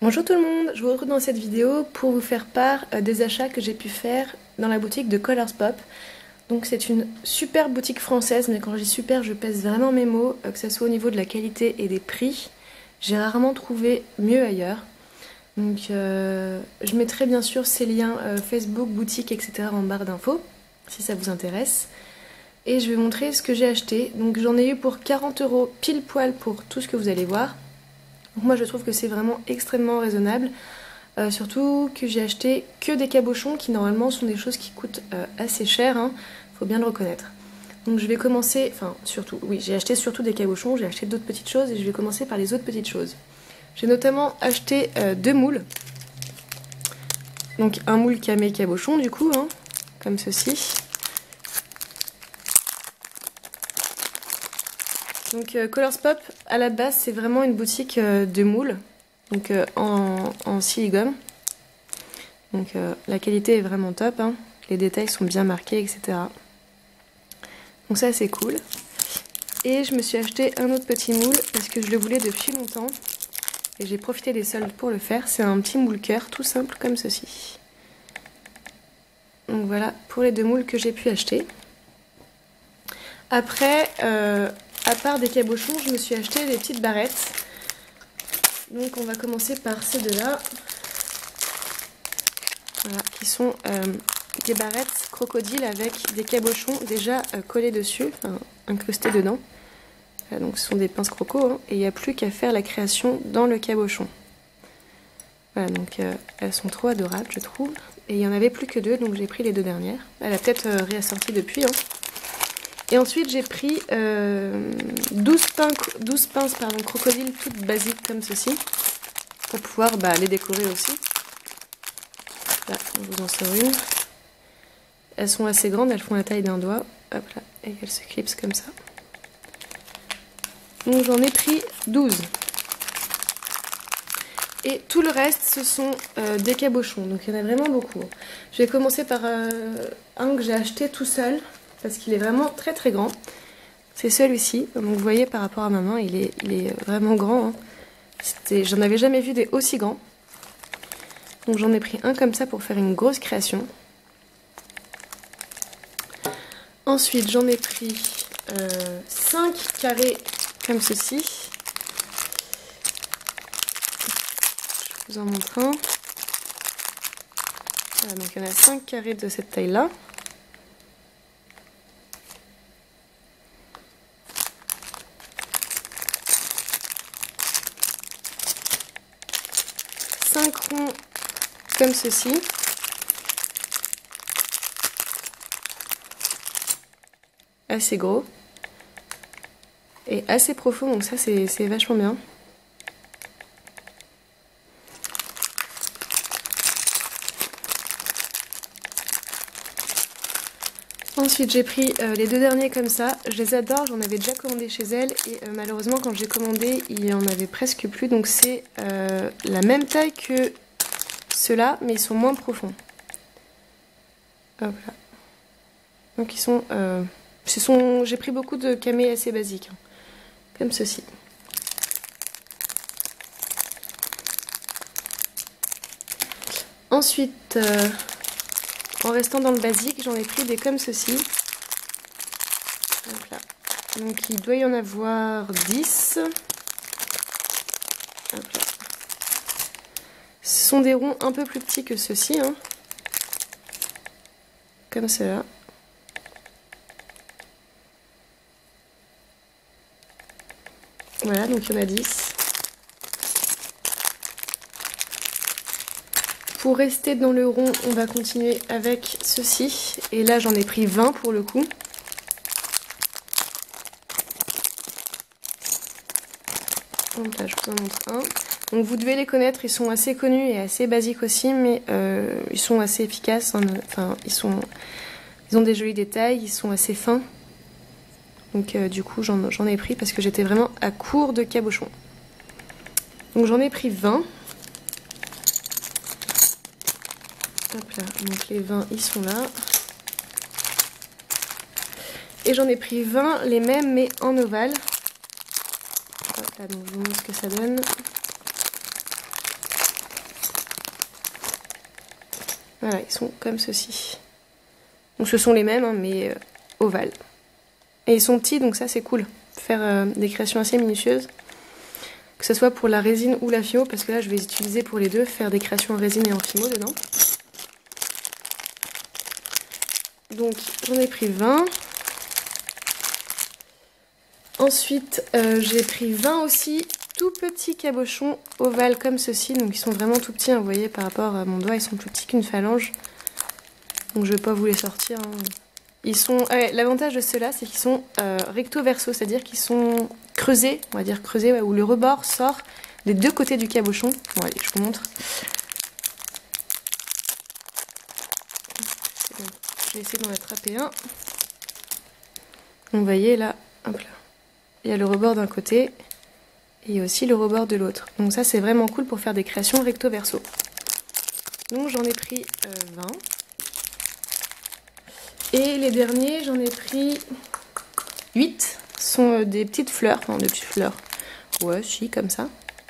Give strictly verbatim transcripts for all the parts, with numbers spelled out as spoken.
Bonjour tout le monde, je vous retrouve dans cette vidéo pour vous faire part des achats que j'ai pu faire dans la boutique de Colourspop. Donc c'est une super boutique française, mais quand je dis super, je pèse vraiment mes mots, que ce soit au niveau de la qualité et des prix. J'ai rarement trouvé mieux ailleurs. Donc euh, je mettrai bien sûr ces liens euh, Facebook, boutique, et cetera en barre d'infos, si ça vous intéresse. Et je vais montrer ce que j'ai acheté. Donc j'en ai eu pour quarante euros pile poil pour tout ce que vous allez voir. Donc moi je trouve que c'est vraiment extrêmement raisonnable, euh, surtout que j'ai acheté que des cabochons qui normalement sont des choses qui coûtent euh, assez cher, hein, faut bien le reconnaître. Donc je vais commencer, enfin surtout, oui j'ai acheté surtout des cabochons, j'ai acheté d'autres petites choses et je vais commencer par les autres petites choses. J'ai notamment acheté euh, deux moules, donc un moule camé cabochon du coup, hein, comme ceci. Donc euh, Colourspop à la base c'est vraiment une boutique euh, de moules, donc euh, en, en silicone. Donc euh, la qualité est vraiment top, hein. Les détails sont bien marqués, et cetera. Donc ça c'est cool. Et je me suis acheté un autre petit moule parce que je le voulais depuis longtemps. Et j'ai profité des soldes pour le faire. C'est un petit moule cœur tout simple comme ceci. Donc voilà pour les deux moules que j'ai pu acheter. Après... Euh, À part des cabochons, je me suis acheté des petites barrettes. Donc on va commencer par ces deux-là. Voilà, qui sont euh, des barrettes crocodile avec des cabochons déjà euh, collés dessus, enfin incrustés dedans. Voilà, donc ce sont des pinces croco, hein, et il n'y a plus qu'à faire la création dans le cabochon. Voilà, donc euh, elles sont trop adorables, je trouve. Et il n'y en avait plus que deux, donc j'ai pris les deux dernières. Elle a peut-être euh, réassorti depuis, hein. Et ensuite j'ai pris euh, douze, pinces, douze pinces pardon, crocodile toutes basiques comme ceci, pour pouvoir bah, les décorer aussi. Là, on vous en sort une. Elles sont assez grandes, elles font la taille d'un doigt. Hop là, et elles se clipsent comme ça. Donc j'en ai pris douze. Et tout le reste, ce sont euh, des cabochons, donc il y en a vraiment beaucoup. Je vais commencer par euh, un que j'ai acheté tout seul, parce qu'il est vraiment très très grand. C'est celui-ci, donc vous voyez par rapport à ma main, il est, il est vraiment grand, hein. J'en avais jamais vu des aussi grands. Donc j'en ai pris un comme ça pour faire une grosse création. Ensuite j'en ai pris euh, cinq carrés comme ceci. Je vous en montre un. Voilà, donc il y en a cinq carrés de cette taille-là. cinq ronds comme ceci. Assez gros. Et assez profond, donc ça c'est vachement bien. Ensuite j'ai pris euh, les deux derniers comme ça, je les adore, j'en avais déjà commandé chez elle et euh, malheureusement quand j'ai commandé il y en avait presque plus, donc c'est euh, la même taille que ceux-là mais ils sont moins profonds. Hop là. Donc ils sont, euh, ce sont j'ai pris beaucoup de camés assez basiques, hein, comme ceci. Ensuite... Euh, En restant dans le basique, j'en ai pris des comme ceci. Donc, là. Donc il doit y en avoir dix. Hop là. Ce sont des ronds un peu plus petits que ceux-ci, hein. Comme cela. Voilà, donc il y en a dix. Pour rester dans le rond, on va continuer avec ceci. Et là, j'en ai pris vingt pour le coup. Donc là, je vous en montre un. Donc vous devez les connaître, ils sont assez connus et assez basiques aussi, mais euh, ils sont assez efficaces. Hein. Enfin, ils, sont, ils ont des jolis détails, ils sont assez fins. Donc euh, du coup, j'en ai pris parce que j'étais vraiment à court de cabochons. Donc j'en ai pris vingt. Hop là, donc les vingt ils sont là. Et j'en ai pris vingt, les mêmes mais en ovale. Hop là, donc je vous montre ce que ça donne. Voilà, ils sont comme ceci. Donc ce sont les mêmes, hein, mais euh, ovales. Et ils sont petits, donc ça c'est cool. Faire euh, des créations assez minutieuses. Que ce soit pour la résine ou la fimo, parce que là je vais les utiliser pour les deux, faire des créations en résine et en fimo dedans. Donc j'en ai pris vingt. Ensuite euh, j'ai pris vingt aussi tout petits cabochons ovales comme ceci. Donc ils sont vraiment tout petits, hein, vous voyez par rapport à mon doigt, ils sont plus petits qu'une phalange. Donc je ne vais pas vous les sortir. Hein. Ils sont. Ah ouais, l'avantage de ceux-là, c'est qu'ils sont euh, recto verso, c'est-à-dire qu'ils sont creusés, on va dire creusés, ouais, où le rebord sort des deux côtés du cabochon. Bon allez, je vous montre. Je vais essayer d'en attraper un. Donc vous voyez là, hop là, il y a le rebord d'un côté et il y a aussi le rebord de l'autre. Donc ça c'est vraiment cool pour faire des créations recto verso. Donc j'en ai pris euh, vingt. Et les derniers, j'en ai pris huit. Ce sont des petites fleurs, enfin des petites fleurs. Ouais, si, comme ça.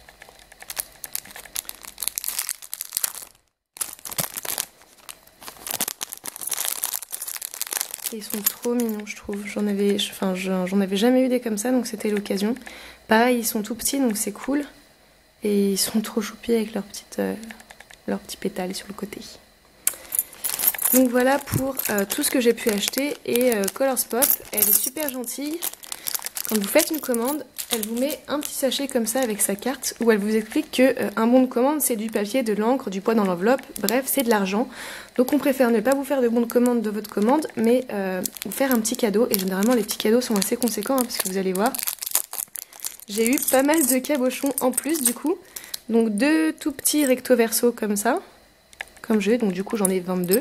Et ils sont trop mignons, je trouve. J'en avais, enfin, j'en avais jamais eu des comme ça, donc c'était l'occasion. Pareil, ils sont tout petits, donc c'est cool. Et ils sont trop choupis avec leurs petites, euh, leurs petits pétales sur le côté. Donc voilà pour euh, tout ce que j'ai pu acheter. Et euh, Colorspop, elle est super gentille. Quand vous faites une commande, elle vous met un petit sachet comme ça avec sa carte où elle vous explique que euh, un bon de commande c'est du papier, de l'encre, du poids dans l'enveloppe, bref c'est de l'argent. Donc on préfère ne pas vous faire de bon de commande de votre commande, mais euh, vous faire un petit cadeau. Et généralement les petits cadeaux sont assez conséquents, hein, parce que vous allez voir. J'ai eu pas mal de cabochons en plus du coup. Donc deux tout petits recto verso comme ça, comme j'ai, donc du coup j'en ai vingt-deux.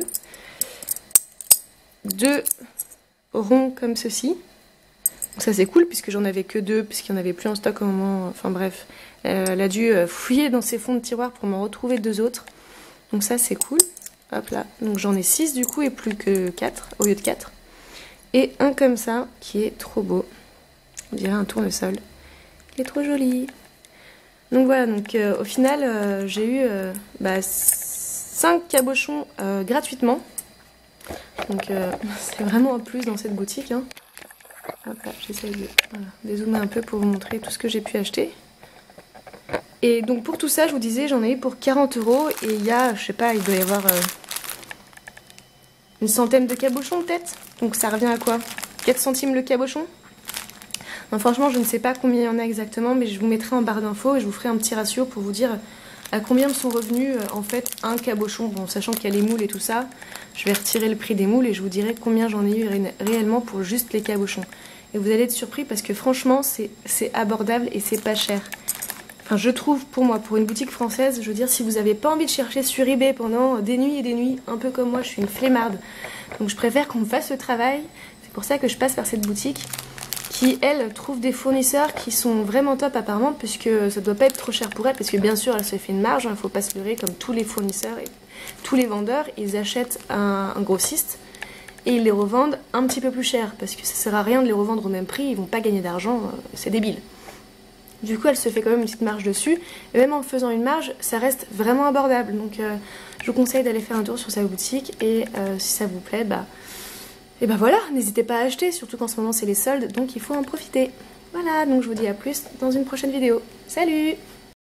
Deux ronds comme ceci. Donc ça c'est cool puisque j'en avais que deux, puisqu'il n'y en avait plus en stock au moment, enfin bref. Euh, elle a dû fouiller dans ses fonds de tiroir pour m'en retrouver deux autres. Donc ça c'est cool. Hop là. Donc j'en ai six du coup et plus que quatre au lieu de quatre. Et un comme ça qui est trop beau. On dirait un tournesol. Il est trop joli. Donc voilà, donc euh, au final euh, j'ai eu euh, bah, cinq cabochons euh, gratuitement. Donc euh, c'est vraiment un plus dans cette boutique. Hein. Hop là, j'essaie de voilà, dézoomer un peu pour vous montrer tout ce que j'ai pu acheter. Et donc pour tout ça, je vous disais, j'en ai eu pour quarante euros. Et il y a, je sais pas, il doit y avoir euh, une centaine de cabochons peut-être. Donc ça revient à quoi? quatre centimes le cabochon? Non, franchement, je ne sais pas combien il y en a exactement, mais je vous mettrai en barre d'infos et je vous ferai un petit ratio pour vous dire à combien me sont revenus euh, en fait un cabochon. Bon, sachant qu'il y a les moules et tout ça, je vais retirer le prix des moules et je vous dirai combien j'en ai eu ré réellement pour juste les cabochons. Et vous allez être surpris parce que franchement, c'est abordable et c'est pas cher. Enfin, je trouve pour moi, pour une boutique française, je veux dire, si vous n'avez pas envie de chercher sur eBay pendant des nuits et des nuits, un peu comme moi, je suis une flemmarde. Donc je préfère qu'on me fasse le travail. C'est pour ça que je passe par cette boutique qui, elle, trouve des fournisseurs qui sont vraiment top apparemment, puisque ça doit pas être trop cher pour elle, parce que bien sûr, elle se fait une marge, il hein, ne faut pas se leurrer, comme tous les fournisseurs et tous les vendeurs, ils achètent un, un grossiste et ils les revendent un petit peu plus cher, parce que ça sert à rien de les revendre au même prix, ils vont pas gagner d'argent, c'est débile. Du coup, elle se fait quand même une petite marge dessus, et même en faisant une marge, ça reste vraiment abordable. Donc, euh, je vous conseille d'aller faire un tour sur sa boutique, et euh, si ça vous plaît, bah... Et ben voilà, n'hésitez pas à acheter, surtout qu'en ce moment c'est les soldes, donc il faut en profiter. Voilà, donc je vous dis à plus dans une prochaine vidéo. Salut!